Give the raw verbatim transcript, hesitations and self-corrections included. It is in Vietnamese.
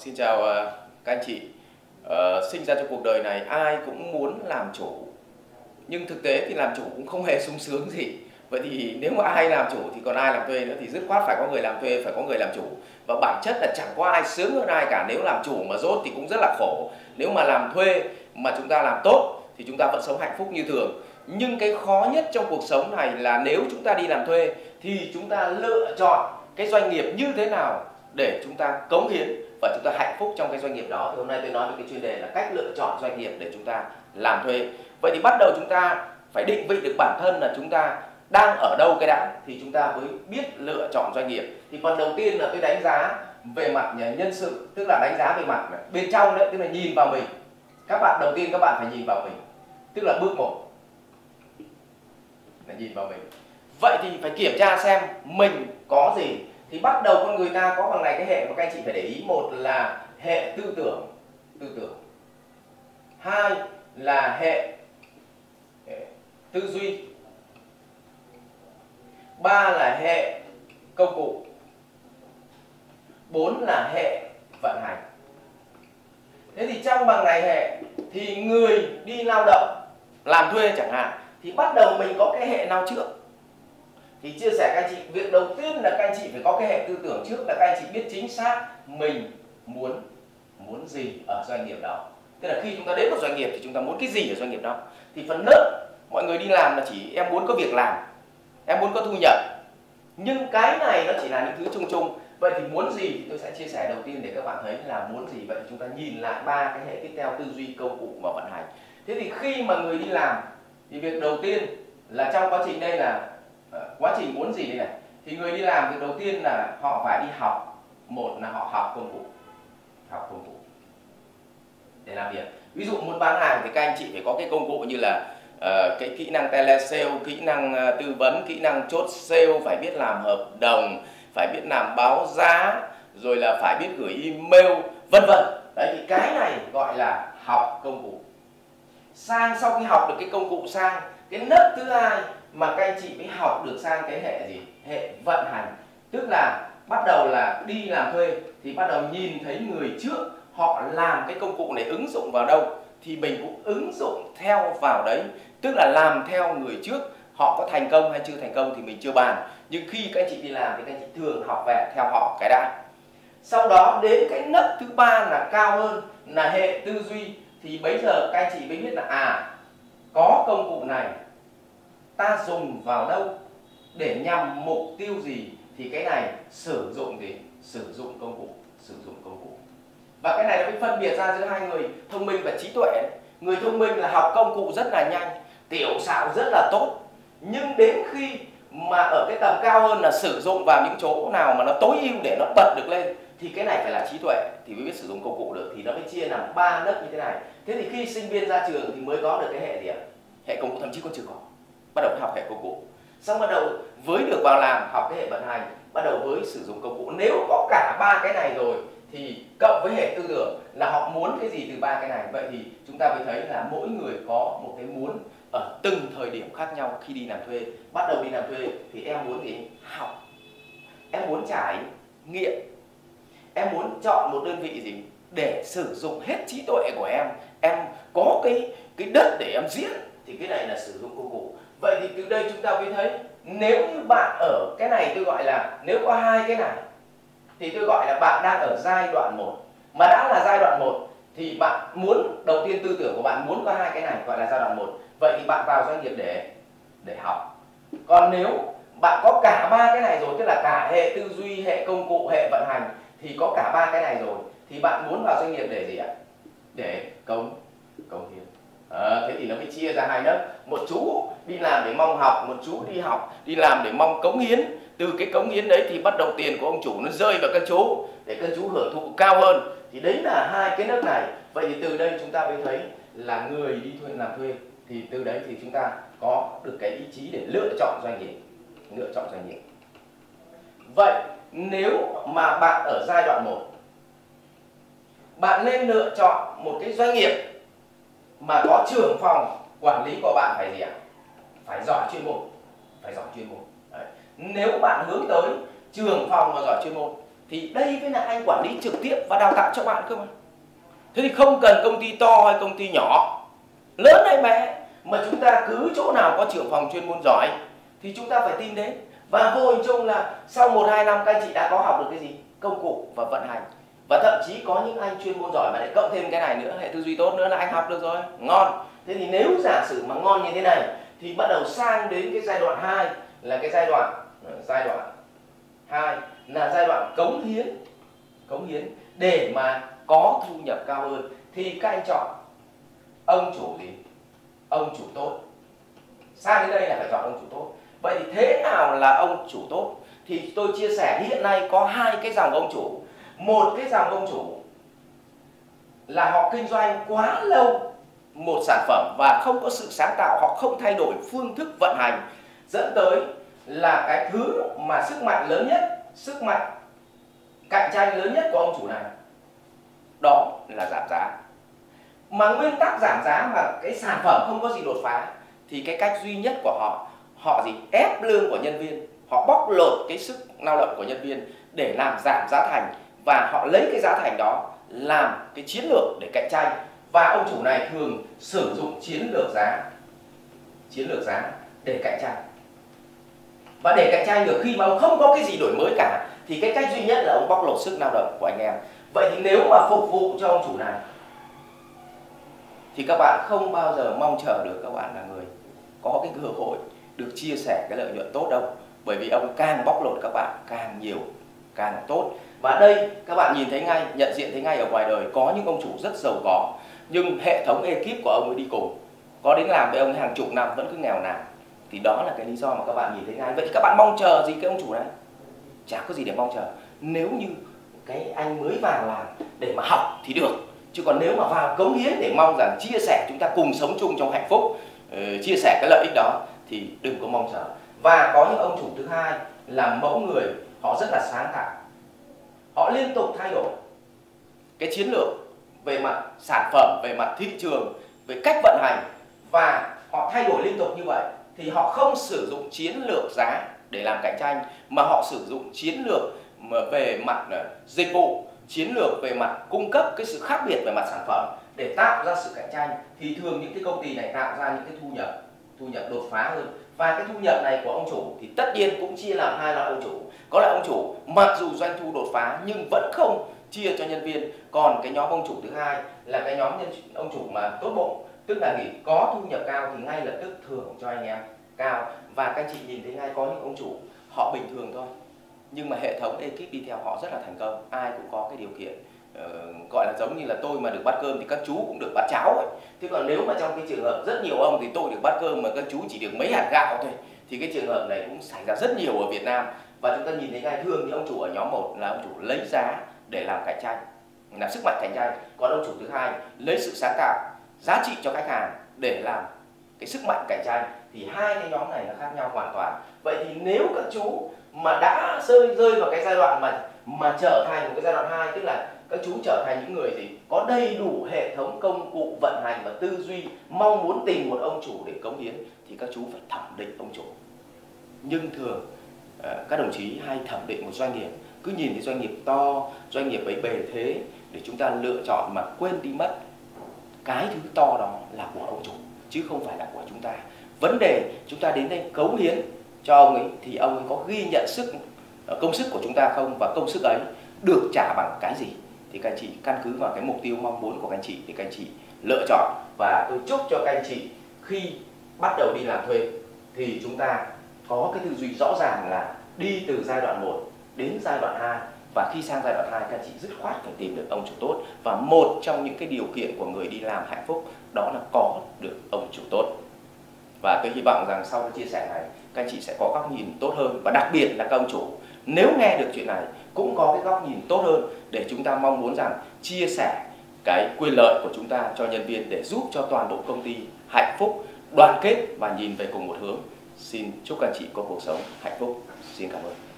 Xin chào uh, các anh chị. Uh, sinh ra trong cuộc đời này ai cũng muốn làm chủ, nhưng thực tế thì làm chủ cũng không hề sung sướng gì. Vậy thì nếu mà ai làm chủ thì còn ai làm thuê nữa, thì dứt khoát phải có người làm thuê, phải có người làm chủ. Và bản chất là chẳng có ai sướng hơn ai cả. Nếu làm chủ mà dốt thì cũng rất là khổ. Nếu mà làm thuê mà chúng ta làm tốt thì chúng ta vẫn sống hạnh phúc như thường. Nhưng cái khó nhất trong cuộc sống này là nếu chúng ta đi làm thuê thì chúng ta lựa chọn cái doanh nghiệp như thế nào để chúng ta cống hiến và chúng ta hạnh phúc trong cái doanh nghiệp đó. Thì hôm nay tôi nói về cái chuyên đề là cách lựa chọn doanh nghiệp để chúng ta làm thuê. Vậy thì bắt đầu chúng ta phải định vị được bản thân là chúng ta đang ở đâu cái đã, thì chúng ta mới biết lựa chọn doanh nghiệp. Thì phần đầu tiên là tôi đánh giá về mặt nhân sự, tức là đánh giá về mặt bên trong đấy, tức là nhìn vào mình. Các bạn đầu tiên các bạn phải nhìn vào mình, tức là bước một là nhìn vào mình. Vậy thì phải kiểm tra xem mình có gì. Thì bắt đầu con người ta có bằng này cái hệ mà các anh chị phải để ý. Một là hệ tư tưởng, tư tưởng. Hai là hệ, hệ tư duy. Ba là hệ công cụ. Bốn là hệ vận hành. Thế thì trong bằng này hệ thì người đi lao động làm thuê chẳng hạn, thì bắt đầu mình có cái hệ nào trước? Thì chia sẻ các anh chị, việc đầu tiên là các anh chị phải có cái hệ tư tưởng trước, là các anh chị biết chính xác mình muốn muốn gì ở doanh nghiệp đó. Tức là khi chúng ta đến một doanh nghiệp thì chúng ta muốn cái gì ở doanh nghiệp đó. Thì phần lớn mọi người đi làm là chỉ em muốn có việc làm, em muốn có thu nhập. Nhưng cái này nó chỉ là những thứ chung chung. Vậy thì muốn gì thì tôi sẽ chia sẻ đầu tiên để các bạn thấy là muốn gì. Vậy thì chúng ta nhìn lại ba cái hệ tiếp theo: tư duy, công cụ và vận hành. Thế thì khi mà người đi làm thì việc đầu tiên là trong quá trình đây là uh, quá trình muốn gì đây này, thì người đi làm việc đầu tiên là họ phải đi học. Một là họ học công cụ, học công cụ để làm việc. Ví dụ muốn bán hàng thì các anh chị phải có cái công cụ như là uh, cái kỹ năng telesale, kỹ năng uh, tư vấn, kỹ năng chốt sale, phải biết làm hợp đồng, phải biết làm báo giá, rồi là phải biết gửi email, vân vân. Đấy, thì cái này gọi là học công cụ. Sang sau khi học được cái công cụ sang, cái nấc thứ hai mà các anh chị mới học được sang cái hệ gì? Hệ vận hành. Tức là bắt đầu là đi làm thuê thì bắt đầu nhìn thấy người trước họ làm cái công cụ này ứng dụng vào đâu thì mình cũng ứng dụng theo vào đấy. Tức là làm theo người trước, họ có thành công hay chưa thành công thì mình chưa bàn. Nhưng khi các anh chị đi làm thì các anh chị thường học về theo họ cái đã. Sau đó đến cái nấc thứ ba là cao hơn, là hệ tư duy. Thì bây giờ các anh chị mới biết là à, có công cụ này ta dùng vào đâu, để nhằm mục tiêu gì, thì cái này sử dụng gì? Sử dụng công cụ, sử dụng công cụ. Và cái này nó mới phân biệt ra giữa hai người thông minh và trí tuệ. Người thông minh là học công cụ rất là nhanh, tiểu xảo rất là tốt. Nhưng đến khi mà ở cái tầm cao hơn là sử dụng vào những chỗ nào mà nó tối ưu để nó bật được lên, thì cái này phải là trí tuệ thì mới biết sử dụng công cụ được. Thì nó mới chia làm ba nấc như thế này. Thế thì khi sinh viên ra trường thì mới có được cái hệ gì ạ? Hệ công cụ, thậm chí còn chưa có. Bắt đầu học hệ công cụ. Xong bắt đầu với được vào làm học cái hệ vận hành, bắt đầu với sử dụng công cụ. Nếu có cả ba cái này rồi thì cộng với hệ tư tưởng là họ muốn cái gì từ ba cái này. Vậy thì chúng ta mới thấy là mỗi người có một cái muốn ở từng thời điểm khác nhau khi đi làm thuê. Bắt đầu đi làm thuê thì em muốn gì? Học. Em muốn trải nghiệm. Em muốn chọn một đơn vị gì để sử dụng hết trí tuệ của em. Em có cái, cái đất để em diễn, thì cái này là sử dụng công cụ. Vậy thì từ đây chúng ta mới thấy nếu như bạn ở cái này, tôi gọi là nếu có hai cái này thì tôi gọi là bạn đang ở giai đoạn một. Mà đã là giai đoạn một thì bạn muốn, đầu tiên tư tưởng của bạn muốn có hai cái này, gọi là giai đoạn một. Vậy thì bạn vào doanh nghiệp để để học. Còn nếu bạn có cả ba cái này rồi, tức là cả hệ tư duy, hệ công cụ, hệ vận hành, thì có cả ba cái này rồi thì bạn muốn vào doanh nghiệp để gì ạ? Để cống cống hiến. À, thế thì nó mới chia ra hai nấc. Một chú đi làm để mong học, một chú đi học đi làm để mong cống hiến. Từ cái cống hiến đấy thì bắt đầu tiền của ông chủ nó rơi vào các chú để các chú hưởng thụ cao hơn. Thì đấy là hai cái nấc này. Vậy thì từ đây chúng ta mới thấy là người đi thuê làm thuê thì từ đấy thì chúng ta có được cái ý chí để lựa chọn doanh nghiệp, lựa chọn doanh nghiệp. Vậy nếu mà bạn ở giai đoạn một, bạn nên lựa chọn một cái doanh nghiệp mà có trưởng phòng quản lý của bạn phải gì ạ? Phải giỏi chuyên môn, phải giỏi chuyên môn. Đấy. Nếu bạn hướng tới trưởng phòng mà giỏi chuyên môn thì đây mới là anh quản lý trực tiếp và đào tạo cho bạn cơ mà. Thế thì không cần công ty to hay công ty nhỏ, lớn hay bé, mà chúng ta cứ chỗ nào có trưởng phòng chuyên môn giỏi thì chúng ta phải tin đến. Và vô hình chung là sau một hai năm các anh chị đã có học được cái gì? Công cụ và vận hành. Và thậm chí có những anh chuyên môn giỏi mà lại cộng thêm cái này nữa, hệ tư duy tốt nữa là anh học được rồi, ngon. Thế thì nếu giả sử mà ngon như thế này thì bắt đầu sang đến cái giai đoạn hai là cái giai đoạn giai đoạn hai là giai đoạn cống hiến. Cống hiến để mà có thu nhập cao hơn thì các anh chọn ông chủ gì? Ông chủ tốt. Sang đến đây là phải chọn ông chủ tốt. Vậy thì thế nào là ông chủ tốt? Thì tôi chia sẻ hiện nay có hai cái dòng ông chủ. Một cái dòng ông chủ là họ kinh doanh quá lâu một sản phẩm và không có sự sáng tạo, họ không thay đổi phương thức vận hành, dẫn tới là cái thứ mà sức mạnh lớn nhất, sức mạnh cạnh tranh lớn nhất của ông chủ này đó là giảm giá. Mà nguyên tắc giảm giá mà cái sản phẩm không có gì đột phá thì cái cách duy nhất của họ, họ gì? Ép lương của nhân viên, họ bóc lột cái sức lao động của nhân viên để làm giảm giá thành, và họ lấy cái giá thành đó làm cái chiến lược để cạnh tranh. Và ông chủ này thường sử dụng chiến lược giá, chiến lược giá để cạnh tranh. Và để cạnh tranh được khi mà ông không có cái gì đổi mới cả thì cái cách duy nhất là ông bóc lột sức lao động của anh em. Vậy thì nếu mà phục vụ cho ông chủ này thì các bạn không bao giờ mong chờ được các bạn là người có cái cơ hội được chia sẻ cái lợi nhuận tốt đâu. Bởi vì ông càng bóc lột các bạn càng nhiều, càng tốt. Và đây các bạn nhìn thấy ngay, nhận diện thấy ngay ở ngoài đời có những ông chủ rất giàu có, nhưng hệ thống ekip của ông ấy đi cùng, có đến làm với ông hàng chục năm vẫn cứ nghèo nàn. Thì đó là cái lý do mà các bạn nhìn thấy ngay. Vậy thì các bạn mong chờ gì cái ông chủ này? Chả có gì để mong chờ. Nếu như cái anh mới vào làm để mà học thì được, chứ còn nếu mà vào cống hiến để mong rằng chia sẻ chúng ta cùng sống chung trong hạnh phúc, uh, chia sẻ cái lợi ích đó thì đừng có mong chờ. Và có những ông chủ thứ hai là mẫu người họ rất là sáng tạo, họ liên tục thay đổi cái chiến lược về mặt sản phẩm, về mặt thị trường, về cách vận hành, và họ thay đổi liên tục như vậy thì họ không sử dụng chiến lược giá để làm cạnh tranh, mà họ sử dụng chiến lược về mặt dịch vụ, chiến lược về mặt cung cấp cái sự khác biệt về mặt sản phẩm để tạo ra sự cạnh tranh. Thì thường những cái công ty này tạo ra những cái thu nhập thu nhập đột phá hơn. Và cái thu nhập này của ông chủ thì tất nhiên cũng chia làm hai loại ông chủ. Có loại ông chủ mặc dù doanh thu đột phá nhưng vẫn không chia cho nhân viên. Còn cái nhóm ông chủ thứ hai là cái nhóm nhân ông chủ mà tốt bụng, tức là gì? Có thu nhập cao thì ngay lập tức thưởng cho anh em cao. Và các anh chị nhìn thấy ngay có những ông chủ họ bình thường thôi, nhưng mà hệ thống ekip đi theo họ rất là thành công. Ai cũng có cái điều kiện uh, gọi là giống như là tôi mà được bát cơm thì các chú cũng được bát cháo ấy. Thế còn nếu mà trong cái trường hợp rất nhiều ông thì tôi được bát cơm mà các chú chỉ được mấy hạt gạo thôi, thì cái trường hợp này cũng xảy ra rất nhiều ở Việt Nam. Và chúng ta nhìn thấy ngay thường thì ông chủ ở nhóm một là ông chủ lấy giá để làm cạnh tranh, làm sức mạnh cạnh tranh. Còn ông chủ thứ hai lấy sự sáng tạo, giá trị cho khách hàng để làm cái sức mạnh cạnh tranh. Thì hai cái nhóm này nó khác nhau hoàn toàn. Vậy thì nếu các chú mà đã rơi rơi vào cái giai đoạn mà mà trở thành một cái giai đoạn hai, tức là các chú trở thành những người gì có đầy đủ hệ thống công cụ vận hành và tư duy, mong muốn tìm một ông chủ để cống hiến, thì các chú phải thẩm định ông chủ. Nhưng thường các đồng chí hay thẩm định một doanh nghiệp, cứ nhìn thấy doanh nghiệp to, doanh nghiệp ấy bề thế để chúng ta lựa chọn mà quên đi mất cái thứ to đó là của ông chủ chứ không phải là của chúng ta. Vấn đề chúng ta đến đây cống hiến cho ông ấy thì ông ấy có ghi nhận sức công sức của chúng ta không, và công sức ấy được trả bằng cái gì, thì các anh chị căn cứ vào cái mục tiêu mong muốn của các anh chị thì các anh chị lựa chọn. Và tôi chúc cho các anh chị khi bắt đầu đi làm thuê thì chúng ta có cái tư duy rõ ràng là đi từ giai đoạn một đến giai đoạn hai, và khi sang giai đoạn hai các anh chị dứt khoát phải tìm được ông chủ tốt. Và một trong những cái điều kiện của người đi làm hạnh phúc đó là có được ông chủ tốt. Và tôi hy vọng rằng sau cái chia sẻ này các anh chị sẽ có góc nhìn tốt hơn, và đặc biệt là các ông chủ nếu nghe được chuyện này cũng có cái góc nhìn tốt hơn để chúng ta mong muốn rằng chia sẻ cái quyền lợi của chúng ta cho nhân viên để giúp cho toàn bộ công ty hạnh phúc, đoàn kết và nhìn về cùng một hướng. Xin chúc các anh chị có cuộc sống hạnh phúc. Xin cảm ơn.